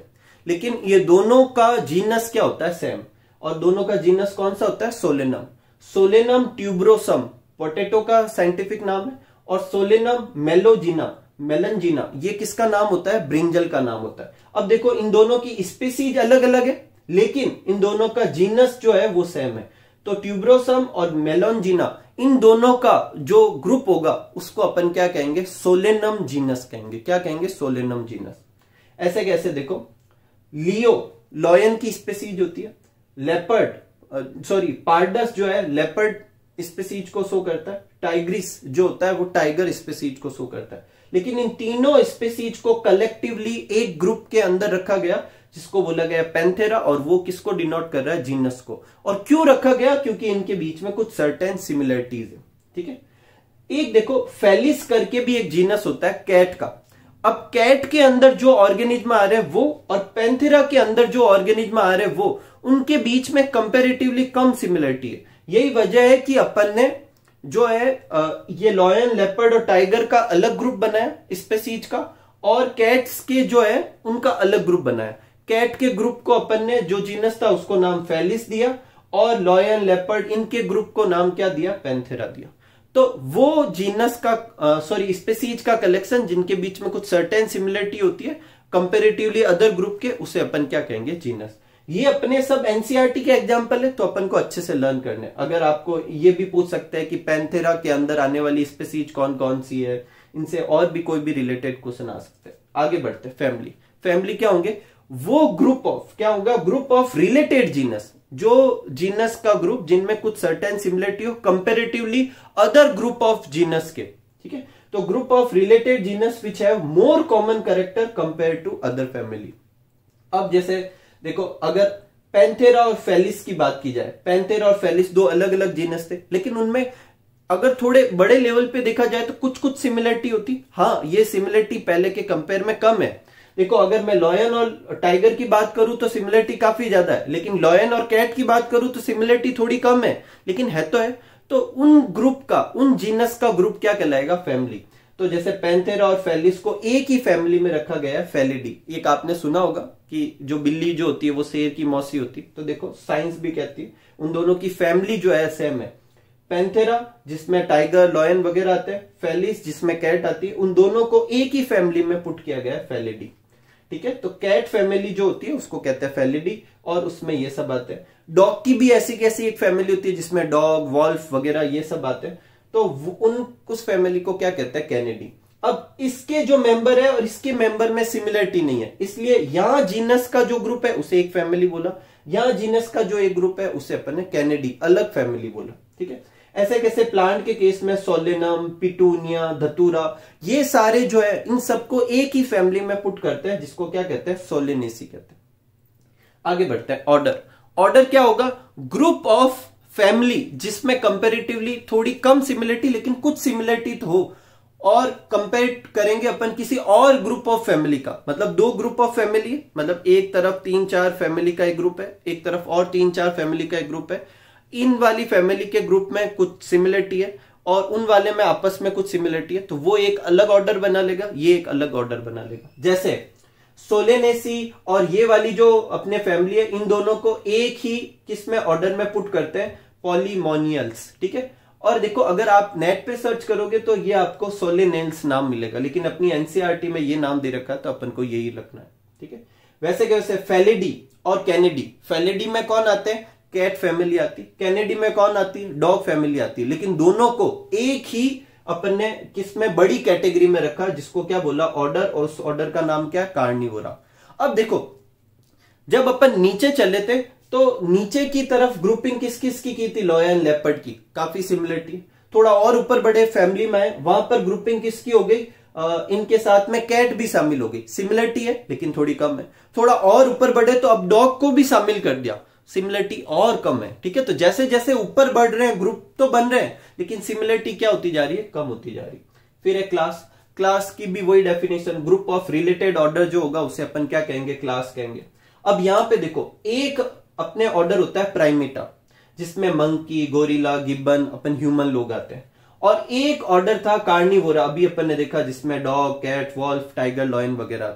लेकिन ये दोनों का जीनस क्या होता है, सेम। और दोनों का जीनस कौन सा होता है, सोलेनम। सोलेनम ट्यूब्रोसम पोटैटो का साइंटिफिक नाम है, और सोलेनम मेलनजीना ये किसका नाम होता है, ब्रिंजल का नाम होता है। अब देखो इन दोनों की स्पीसीज अलग अलग है, लेकिन इन दोनों का जीनस जो है वो सेम है। तो ट्यूब्रोसम और मेलनजीना इन दोनों का जो ग्रुप होगा उसको अपन क्या कहेंगे, सोलेनम जीनस कहेंगे। क्या कहेंगे, सोलेनम जीनस। ऐसे कैसे, देखो लॉयन की स्पीसीज होती है, पार्डस जो है लेपर्ड स्पीसीज को शो करता है, टाइग्रिस जो होता है वो टाइगर स्पीसीज को शो करता है। लेकिन इन तीनों स्पीसीज को कलेक्टिवली एक ग्रुप के अंदर रखा गया जिसको बोला गया पैंथेरा, और वो किसको डिनोट कर रहा है, जीनस को। और क्यों रखा गया, क्योंकि इनके बीच में कुछ सर्टेन सिमिलरिटीज है। ठीक है, एक देखो फेलिस करके भी एक जीनस होता है कैट का। अब कैट के अंदर जो ऑर्गेनिज्म आ रहे हैं वो, और पैंथेरा के अंदर जो ऑर्गेनिज्म आ रहे हैं वो, उनके बीच में कंपेरेटिवली कम सिमिलरिटी है। यही वजह है कि अपन ने जो है ये लॉयन, लेपर्ड और टाइगर का अलग ग्रुप बनाया स्पीसीज का, और कैट्स के जो है उनका अलग ग्रुप बनाया। कैट के ग्रुप को अपन ने जो जीनस था उसको नाम फेलिस दिया, और लॉयन, लेपर्ड इनके ग्रुप को नाम क्या दिया, पैंथेरा दिया। तो वो जीनस का स्पीसीज का कलेक्शन जिनके बीच में कुछ सर्टेन सिमिलरिटी होती है कंपेरेटिवली अदर ग्रुप के, उसे अपन क्या कहेंगे, जीनस। ये अपने सब एनसीईआरटी के एग्जाम्पल है, तो अपन को अच्छे से लर्न करने। अगर आपको ये भी पूछ सकते हैं कि पैंथेरा के अंदर आने वाली स्पीसीज कौन कौन सी है, इनसे और भी कोई भी रिलेटेड क्वेश्चन आ सकते हैं। आगे बढ़ते हैं, फैमिली क्या होंगे, वो ग्रुप ऑफ, क्या होगा, ग्रुप ऑफ रिलेटेड जीनस, जो जीनस का ग्रुप जिनमें कुछ सर्टेन सिमिलरिटी हो comparatively other group of genus के। ठीक है, तो group of related genus which have more common character compare to other family. अब जैसे देखो, अगर पैंथेरा और फेलिस की बात की जाए, पैंथेरा और फेलिस दो अलग अलग जीनस थे, लेकिन उनमें अगर थोड़े बड़े लेवल पे देखा जाए तो कुछ कुछ सिमिलरिटी होती। हाँ, ये सिमिलरिटी पहले के कंपेयर में कम है। देखो, अगर मैं लॉयन और टाइगर की बात करूं तो सिमिलरिटी काफी ज्यादा है, लेकिन लॉयन और कैट की बात करूं तो सिमिलरिटी थोड़ी कम है, लेकिन है तो है। तो उन ग्रुप का, उन जीनस का ग्रुप क्या कहलाएगा, फैमिली। तो जैसे पैंथेरा और फेलिस को एक ही फैमिली में रखा गया है, फेलिडी। एक आपने सुना होगा कि जो बिल्ली जो होती है वो शेर की मौसी होती है, तो देखो साइंस भी कहती है उन दोनों की फैमिली जो है सेम है। पैंथेरा जिसमें टाइगर, लॉयन वगैरह आते हैं, फेलिस जिसमें कैट आती है, उन दोनों को एक ही फैमिली में पुट किया गया है, फेलिडी। ठीक है, तो कैट फैमिली जो होती है उसको कहते हैं फेलिडी, और उसमें ये सब आते हैं। डॉग की भी ऐसी कैसी एक फैमिली होती है जिसमें डॉग, वॉल्फ वगैरह ये सब आते हैं, तो उस फैमिली को क्या कहते हैं, कैनिडी। अब इसके जो मेंबर है और इसके मेंबर में सिमिलरिटी नहीं है, इसलिए यहां जीनस का जो ग्रुप है उसे एक फैमिली बोला, यहां जीनस का जो एक ग्रुप है उसे अपन ने कैनिडी, अलग फैमिली बोला। ठीक है, ऐसे कैसे प्लांट के केस में सोलेनम, पिटूनिया, धतूरा, ये सारे जो है इन सबको एक ही फैमिली में पुट करते हैं, जिसको क्या कहते हैं, सोलेनेसी कहते हैं। आगे बढ़ते हैं, ऑर्डर क्या होगा, ग्रुप ऑफ फैमिली जिसमें कंपेरेटिवली थोड़ी कम सिमिलरिटी लेकिन कुछ सिमिलरिटी तो हो, और कंपेयर करेंगे अपन किसी और ग्रुप ऑफ फैमिली का। मतलब दो ग्रुप ऑफ फैमिली, मतलब एक तरफ 3-4 फैमिली का एक ग्रुप है, एक तरफ और 3-4 फैमिली का एक ग्रुप है। इन वाली फैमिली के ग्रुप में कुछ सिमिलरिटी है और उन वाले में आपस में कुछ सिमिलरिटी है, तो वो एक अलग ऑर्डर बना लेगा, ये एक अलग ऑर्डर बना लेगा। जैसे सोलेनेसी और ये वाली जो अपने फैमिली है, इन दोनों को एक ही किसमें ऑर्डर में पुट करते हैं, पॉलीमोनियल्स। ठीक है, और देखो अगर आप नेट पे सर्च करोगे तो ये आपको सोलेनेल्स नाम मिलेगा, लेकिन अपनी एनसीईआरटी में ये नाम दे रखा है तो अपन को यही रखना है। ठीक है, वैसे कैसे फेलिडी और कैनिडी, फेलिडी में कौन आते हैं, कैट फैमिली आती, कैनेडी में कौन आती है, डॉग फैमिली आती है, लेकिन दोनों को एक ही अपन ने किसमें, बड़ी कैटेगरी में रखा, जिसको क्या बोला, ऑर्डर, और उस ऑर्डर का नाम क्या है, कार्निवोरा। अब देखो जब अपन नीचे चले थे तो नीचे की तरफ ग्रुपिंग किस किस की थी, लॉयन, लेपर्ड की, काफी सिमिलरिटी। थोड़ा और ऊपर बड़े फैमिली में आए, वहां पर ग्रुपिंग किसकी हो गई, इनके साथ में कैट भी शामिल हो गई, सिमिलरिटी है लेकिन थोड़ी कम है। थोड़ा और ऊपर बढ़े तो अब डॉग को भी शामिल कर दिया, सिमिलरिटी और कम है। ठीक है, तो जैसे जैसे ऊपर बढ़ रहे हैं ग्रुप तो बन रहे हैं, लेकिन सिमिलरिटी क्या होती जा रही है, कम होती जा रही है। फिर है क्लास की भी वही definition, group of related order जो होगा उसे अपन क्या कहेंगे, क्लास कहेंगे। अब यहां पे देखो एक अपने ऑर्डर होता है प्राइमेटा, जिसमें मंकी, गोरिल्ला, गिब्बन, अपन ह्यूमन लोग आते हैं, और एक ऑर्डर था कार्निवोरा, अभी अपन ने देखा, जिसमें dog, cat, wolf, tiger, lion वगैरह आते हैं।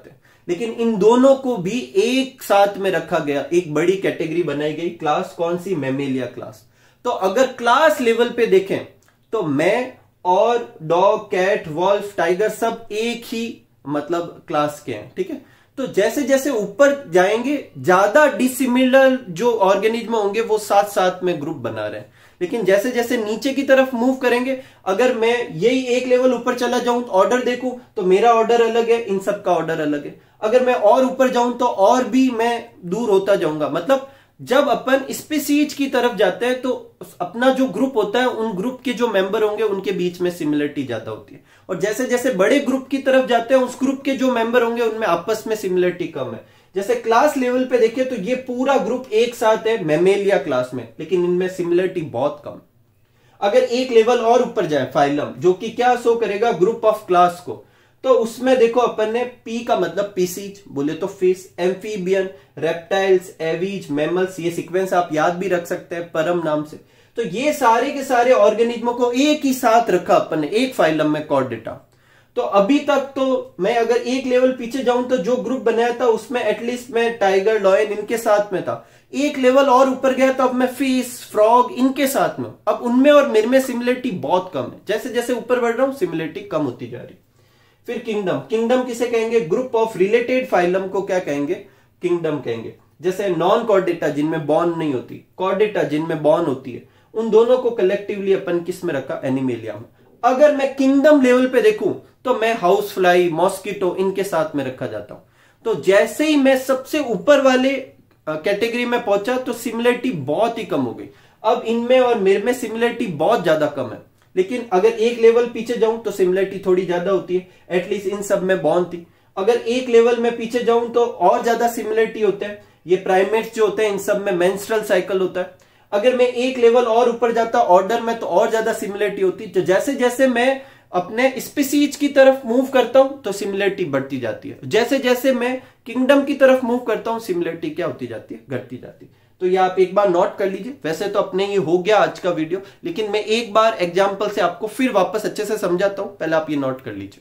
लेकिन इन दोनों को भी एक साथ में रखा गया, एक बड़ी कैटेगरी बनाई गई। क्लास कौन सी? Mammalia class. तो अगर क्लास लेवल पे देखें तो मैं और डॉग, कैट, वॉल्फ, टाइगर सब एक ही मतलब क्लास के हैं, ठीक है। तो जैसे जैसे ऊपर जाएंगे ज्यादा डिसिमिलर जो ऑर्गेनिज्म होंगे वो साथ साथ में ग्रुप बना रहे हैं, लेकिन जैसे जैसे नीचे की तरफ मूव करेंगे, अगर मैं यही एक लेवल ऊपर चला जाऊं तो ऑर्डर देखूं तो मेरा ऑर्डर अलग है, इन सब का ऑर्डर अलग है। अगर मैं और ऊपर जाऊं तो और भी मैं दूर होता जाऊंगा। मतलब जब अपन स्पीसीज की तरफ जाते हैं तो अपना जो ग्रुप होता है उन ग्रुप के जो मेंबर होंगे उनके बीच में सिमिलरिटी ज्यादा होती है, और जैसे जैसे बड़े ग्रुप की तरफ जाते हैं उस ग्रुप के जो मेंबर होंगे उनमें आपस में सिमिलरिटी कम है। जैसे क्लास लेवल पे देखिए तो ये पूरा ग्रुप एक साथ है मैमेलिया क्लास में, लेकिन इनमें सिमिलरिटी बहुत कम। अगर एक लेवल और ऊपर जाए फाइलम, जो कि क्या शो करेगा? ग्रुप ऑफ क्लास को, तो उसमें देखो अपन ने पी का मतलब पीसीज बोले तो fish, amphibian, reptiles, Aves, mammals, ये सीक्वेंस आप याद भी रख सकते हैं परम नाम से। तो ये सारे के सारे ऑर्गेनिज्मों को एक ही साथ रखा अपन ने एक फाइलम में, कॉर्डेटा। तो अभी तक तो मैं अगर एक लेवल पीछे जाऊं तो जो ग्रुप बनाया था उसमें एटलीस्ट मैं टाइगर, लॉयन इनके साथ में था। एक लेवल और ऊपर गया तो अब मैं फिश, फ्रॉग इनके साथ में। अब उनमें और मेरे में सिमिलरिटी बहुत कम है, जैसे जैसे ऊपर बढ़ रहा हूं सिमिलरिटी कम होती जा रही। फिर किंगडम, किंगडम किसे कहेंगे? ग्रुप ऑफ रिलेटेड फाइलम को क्या कहेंगे? किंगडम कहेंगे। जैसे नॉन कॉर्डेटा जिनमें बॉन नहीं होती, कॉर्डेटा जिनमें बॉन होती है, उन दोनों को कलेक्टिवली अपन किस में रखा? एनिमेलिया में। अगर मैं किंगडम लेवल पे देखूं तो मैं हाउस फ्लाई, मॉस्किटो इनके साथ में रखा जाता हूं। तो जैसे ही मैं सबसे ऊपर वाले कैटेगरी में पहुंचा तो सिमिलरिटी बहुत ही कम हो गई। अब इनमें और मेरे में सिमिलरिटी बहुत ज्यादा कम है, लेकिन अगर एक लेवल पीछे जाऊं तो सिमिलरिटी थोड़ी ज्यादा होती है। एटलीस्ट इन सब में बॉन्ड थी। अगर एक लेवल में पीछे जाऊं तो और ज्यादा सिमिलरिटी होते हैं। ये प्राइमेट्स जो होते हैं इन सब में मेंस्ट्रुअल साइकिल होता है। अगर मैं एक लेवल और ऊपर जाता ऑर्डर में तो और ज्यादा सिमिलरिटी होती। तो जैसे जैसे मैं अपने स्पीसीज की तरफ मूव करता हूं तो सिमिलरिटी बढ़ती जाती है। जैसे जैसे मैं किंगडम की तरफ मूव करता हूं सिमिलरिटी क्या होती जाती है? घटती जाती है। तो ये आप एक बार नोट कर लीजिए। वैसे तो अपने ये हो गया आज का वीडियो, लेकिन मैं एक बार एग्जांपल से आपको फिर वापस अच्छे से समझाता हूं, पहले आप ये नोट कर लीजिए।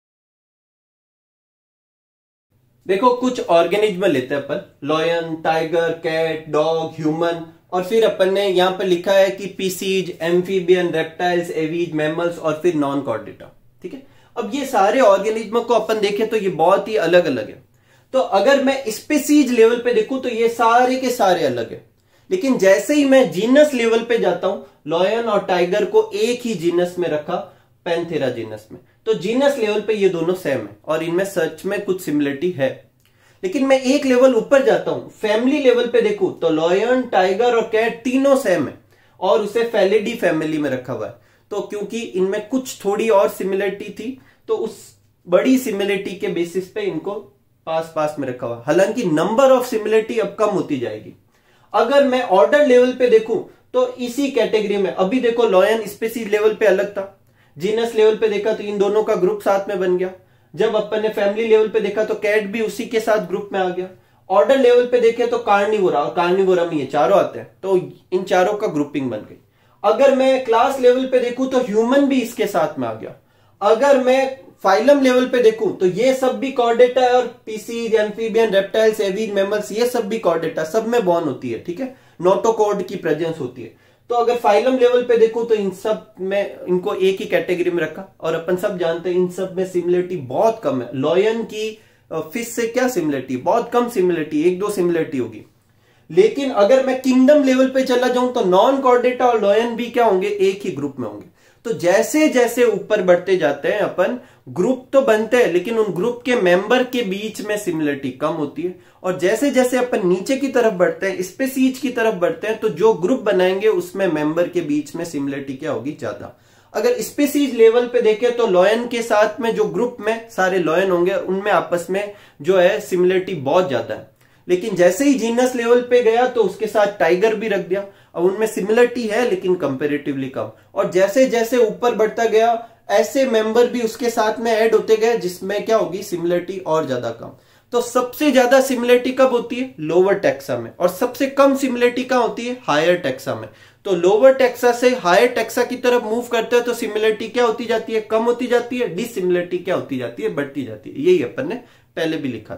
देखो कुछ ऑर्गेनिज्म लेते हैं अपन, lion, tiger, cat, dog, human, और फिर अपन ने यहां पर लिखा है कि Pisces, amphibian, reptiles, Aves, mammals और फिर नॉन कॉर्डेटा, ठीक है। अब ये सारे ऑर्गेनिज्म को अपन देखें तो ये बहुत ही अलग अलग है। तो अगर मैं स्पीसीज लेवल पे देखूं तो ये सारे के सारे अलग है, लेकिन जैसे ही मैं जीनस लेवल पे जाता हूं, लॉयन और टाइगर को एक ही जीनस में रखा, पैंथेरा जीनस में, तो जीनस लेवल पे ये दोनों सेम है और इनमें सच में कुछ सिमिलरिटी है। लेकिन मैं एक लेवल ऊपर जाता हूं, फैमिली लेवल पे देखूं तो लॉयन, टाइगर और कैट तीनों सेम है और उसे फेलिडी फैमिली में रखा हुआ है। तो क्योंकि इनमें कुछ थोड़ी और सिमिलरिटी थी तो उस बड़ी सिमिलरिटी के बेसिस पे इनको पास पास में रखा हुआ। हालांकि नंबर ऑफ सिमिलरिटी अब कम होती जाएगी। अगर मैं ऑर्डर लेवल पे देखूं तो इसी कैटेगरी में अभी देखो लॉयन स्पीसीज लेवल पे अलग था, जीनस लेवल पे देखा तो इन दोनों का ग्रुप साथ में बन गया। जब अपन ने फैमिली लेवल पे देखा तो कैट भी उसी के साथ ग्रुप में आ गया। ऑर्डर लेवल पे देखे तो कार्निवोरा और कार्निवोरा में ये चारों आते हैं, तो इन चारों का ग्रुपिंग बन गई। अगर मैं क्लास लेवल पे देखूं तो ह्यूमन भी इसके साथ में आ गया। अगर मैं फाइलम लेवल पे देखूं तो ये सब भी कॉर्डेटा और Pisces, amphibian, reptiles, Aves, mammals ये सब भी कॉर्डेटा, सब में बॉन होती है, ठीक है, नोटोकॉर्ड की प्रेजेंस होती है। तो अगर फाइलम लेवल पे देखूं तो इन सब में इनको एक ही कैटेगरी में रखा और अपन सब जानते हैं इन सब में सिमिलरिटी बहुत कम है। लॉयन की फिश से क्या सिमिलरिटी? बहुत कम सिमिलरिटी, एक दो सिमिलरिटी होगी। लेकिन अगर मैं किंगडम लेवल पे चला जाऊं तो नॉन कॉर्डेटा और लॉयन भी क्या होंगे? एक ही ग्रुप में होंगे। तो जैसे जैसे ऊपर बढ़ते जाते हैं अपन, ग्रुप तो बनते हैं लेकिन उन ग्रुप के मेंबर के बीच में सिमिलरिटी कम होती है। और जैसे जैसे अपन नीचे की तरफ बढ़ते हैं, स्पीसीज की तरफ बढ़ते हैं, तो जो ग्रुप बनाएंगे उसमें मेंबर के बीच में सिमिलरिटी क्या होगी? ज्यादा। अगर स्पीसीज लेवल पे देखें तो लॉयन के साथ में जो ग्रुप में सारे लॉयन होंगे उनमें आपस में जो है सिमिलरिटी बहुत ज्यादा है। लेकिन जैसे ही जीनस लेवल पे गया तो उसके साथ टाइगर भी रख दिया। अब उनमें सिमिलरिटी है लेकिन कंपैरेटिवली कम। और जैसे जैसे ऊपर बढ़ता गया ऐसे मेंबर भी उसके साथ में ऐड होते गए जिसमें क्या होगी? सिमिलरिटी और ज्यादा कम। तो सबसे ज्यादा सिमिलरिटी कब होती है? लोअर टैक्सा में। और सबसे कम सिमिलरिटी कहां होती है? हायर टैक्सा में। तो लोअर टैक्सा से हायर टैक्सा की तरफ मूव करते हैं तो सिमिलरिटी क्या होती जाती है? कम होती जाती है। डिसिमिलरिटी क्या होती जाती है? बढ़ती जाती है। यही अपन ने पहले भी लिखा था।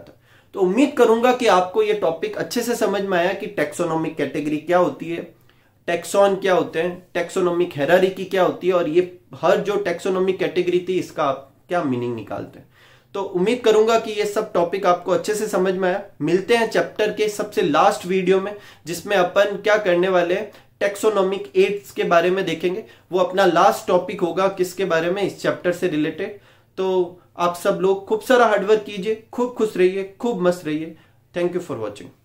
तो उम्मीद करूंगा कि आपको ये टॉपिक अच्छे से समझ में आया कि टैक्सोनॉमिक कैटेगरी क्या होती है, टैक्सॉन क्या होते हैं, टैक्सोनॉमिक हायरार्की क्या होती है, और ये हर जो टैक्सोनॉमिक कैटेगरी थी इसका आप क्या मीनिंग निकालते हैं। तो उम्मीद करूंगा कि ये सब टॉपिक आपको अच्छे से समझ में आया। मिलते हैं चैप्टर के सबसे लास्ट वीडियो में, जिसमें अपन क्या करने वाले हैं, टैक्सोनॉमिक एड्स के बारे में देखेंगे। वो अपना लास्ट टॉपिक होगा किसके बारे में, इस चैप्टर से रिलेटेड। तो आप सब लोग खूब सारा हार्डवर्क कीजिए, खूब खुश रहिए, खूब मस्त रहिए। Thank you for watching.